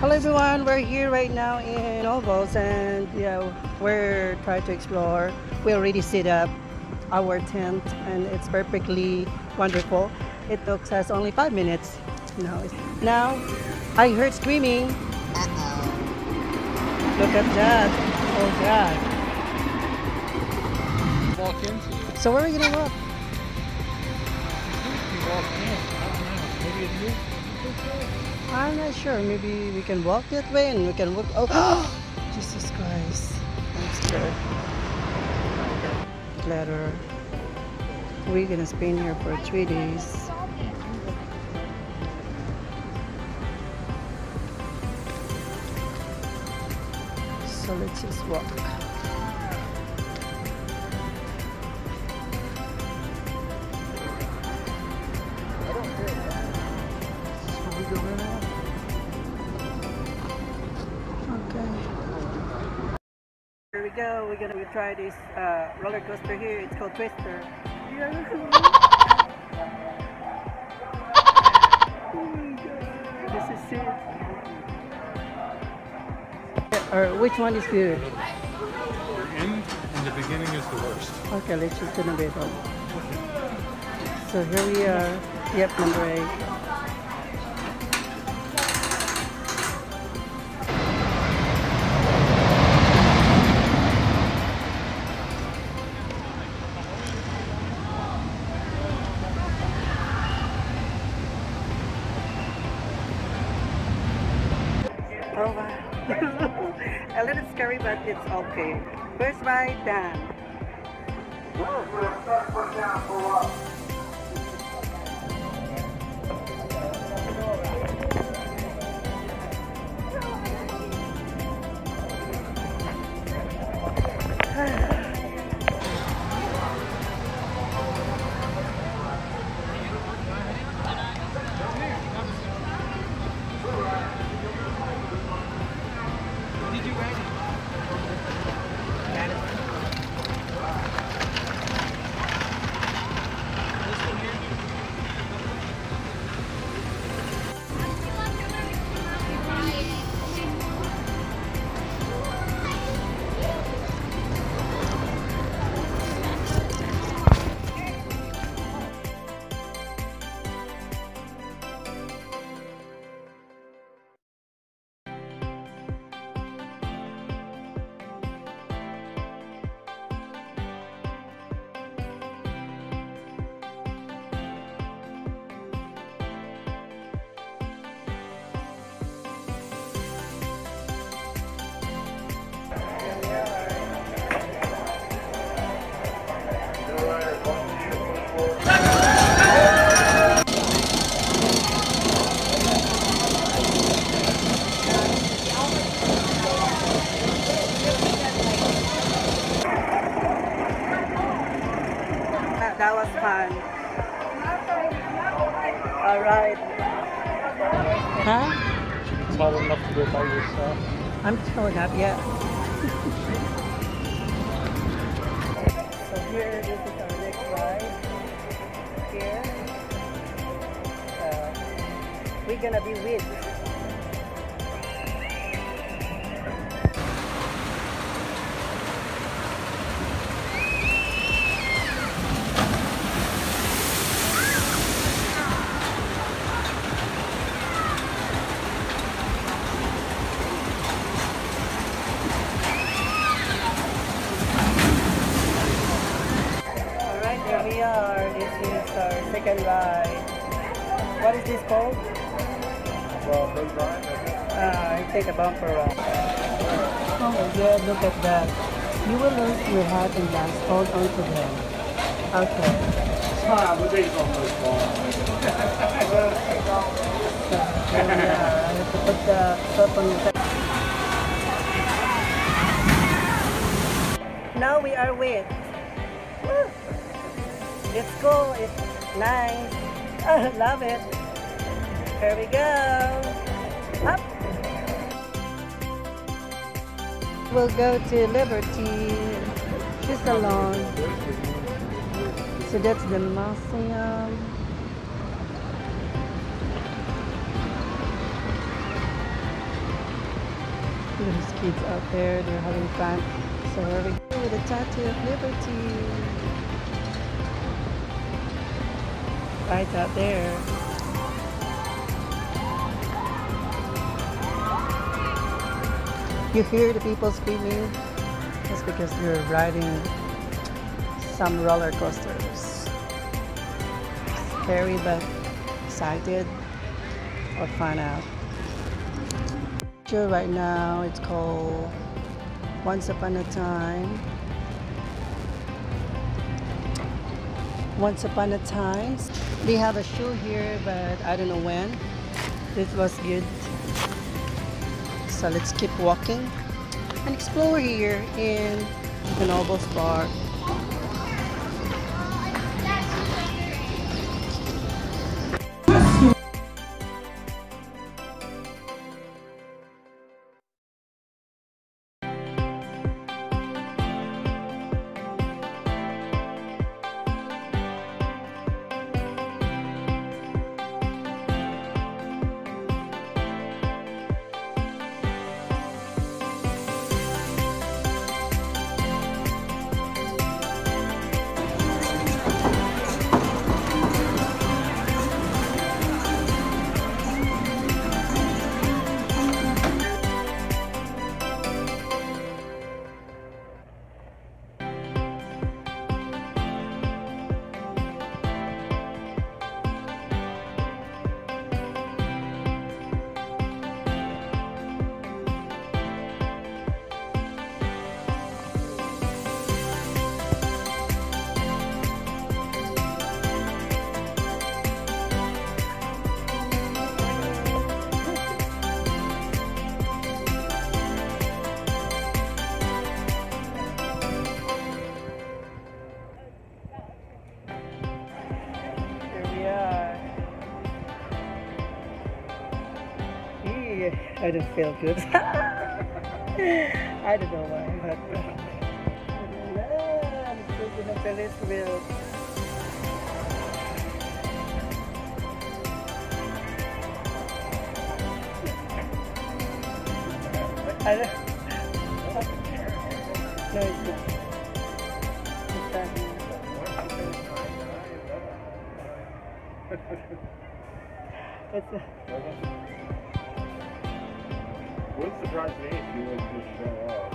Hello everyone, we're here right now in Knoebels and yeah, we're trying to explore. We already set up our tent and it's perfectly wonderful. It took us only 5 minutes. Now I heard screaming. Look at that. Oh God. Walk into it. So where are we gonna walk? You walk in. I don't know. Maybe it's you. I'm not sure. Maybe we can walk that way and we can walk. Oh, Jesus Christ. I'm scared. Letter. We're gonna spend here for 3 days. So let's just walk. Okay. Here we go. We're gonna try this roller coaster here. It's called Twister. Oh my God. This is it. Or which one is good? The end and the beginning is the worst. Okay, let's choose the middle. So here we are. Yep, number 8. Oh wow. A little scary, but it's okay. First ride done. That was fun. All right. Huh? Tall enough to go by yourself. I'm tall enough, yeah. So here, this is our next ride. Here. We're gonna be with. Here we are. This is our second ride. What is this called? Well, big ride. I take a bumper ride. Oh my God, look at that. You will lose your hat and glass. Hold on to them. Okay. But these almost gone. So, here we are. I have to put the stuff on your face. Now we are with. Woo! It's cool, it's nice. I love it. Here we go. Up. We'll go to Liberty. Just alone. So that's the museum. There's kids out there, they're having fun. So here we go with the Statue of Liberty. Right out there. You hear the people screaming? That's because they're riding some roller coasters. Scary but excited or fun out. Right now it's called Once Upon a Time. Once Upon a Time. They have a show here, but I don't know when. This was good. So let's keep walking and explore here in the Knoebels Park. I don't feel good. I don't know why, but let's go to the Elyburg. I don't. No, it's not. It's not. It's a, Wouldn't surprise me if you wouldn't just show up.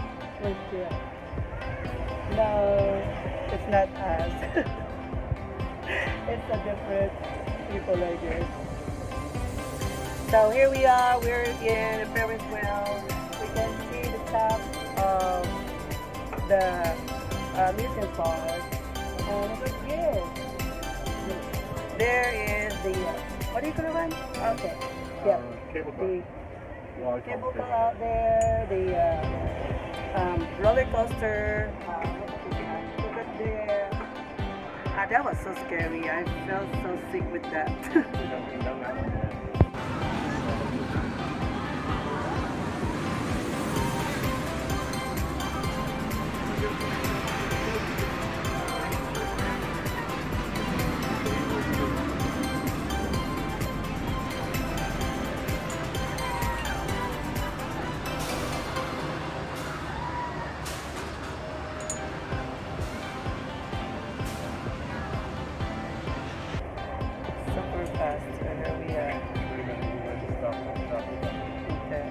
no, it's not us. It's a different people, I guess. So here we are, we're in the Ferris wheel. We can see the top of the amusement park. And look here. There is the, what do you call it? Okay. Yeah. Cable car. Cable car out there, the roller coaster. Look at there. That was so scary. I felt so sick with that. Super fast. So here we are. Okay.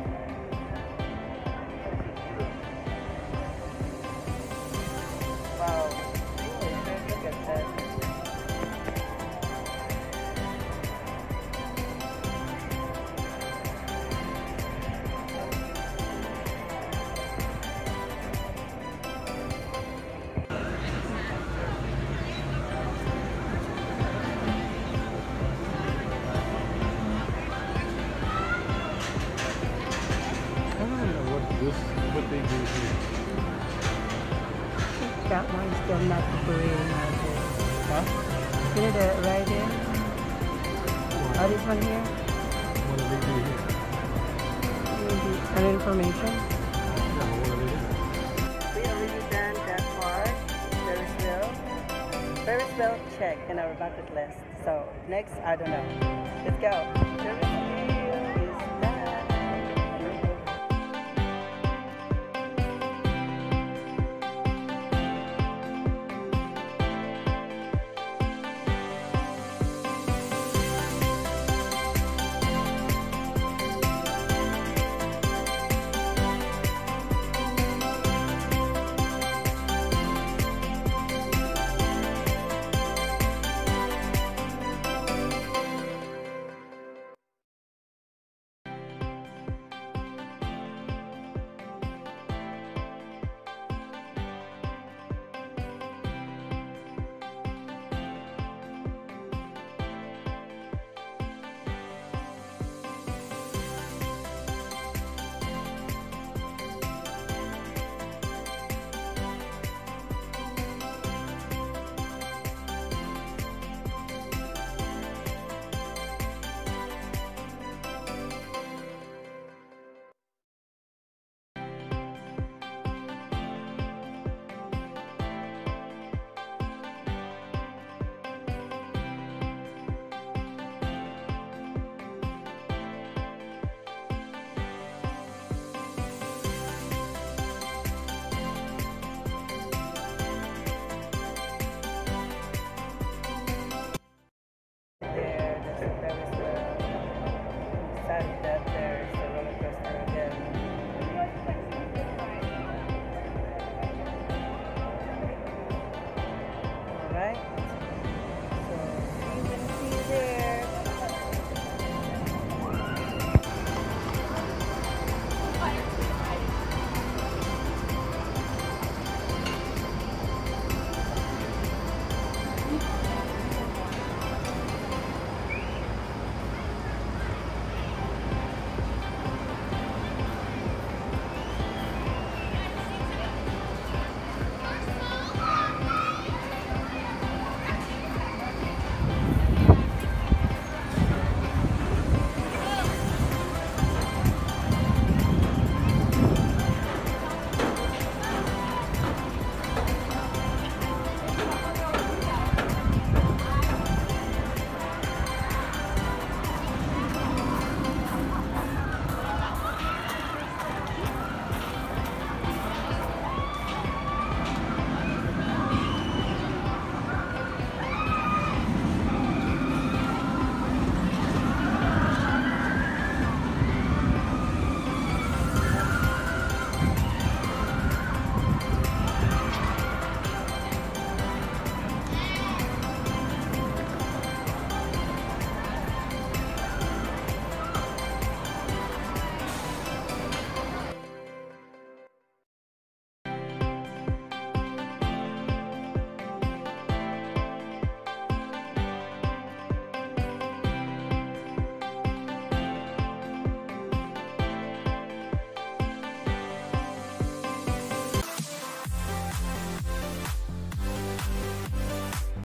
Wow. Look at that. What they do here. That one's still not operating out there. Huh? You know the right here? Oh, this one here? What do they do here? An information. Yeah, what do they do? We already done that part. Ferris wheel check in our bucket list. So next, I don't know. Let's go.